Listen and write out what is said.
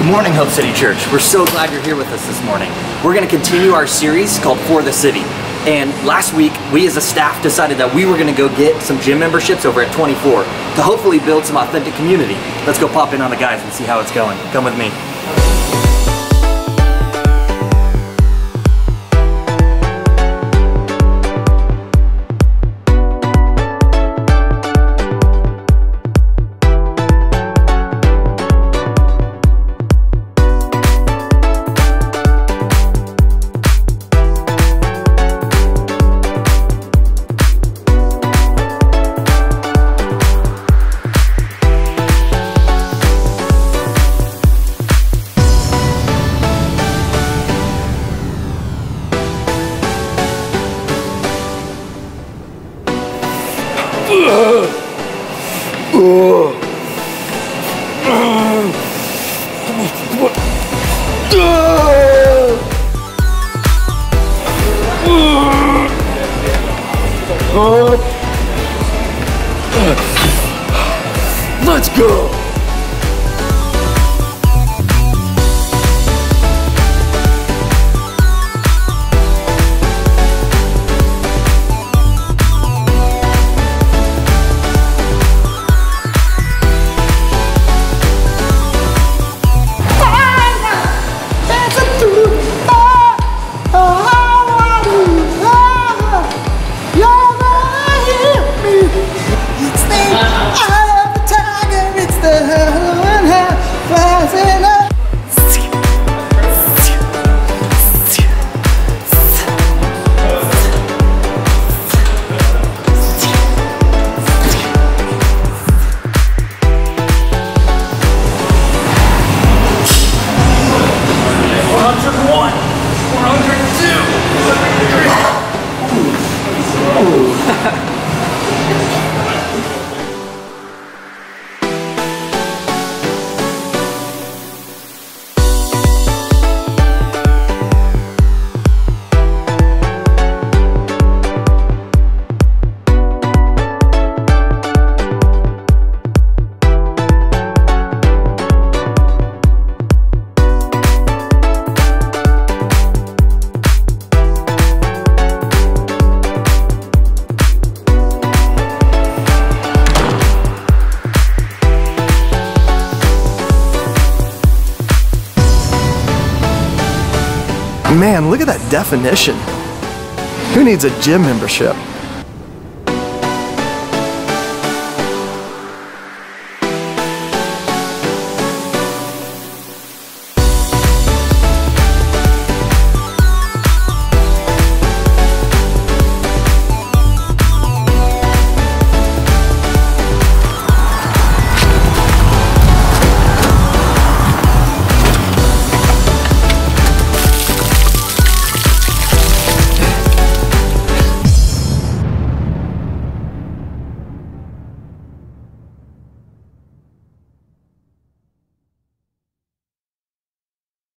morning, Hope City Church. We're so glad you're here with us this morning. We're going to continue our series called For the City. And last week, we as a staff decided that we were going to go get some gym memberships over at 24 to hopefully build some authentic community. Let's go pop in on the guys and see how it's going. Come with me. Let's go! Man, look at that definition. Who needs a gym membership?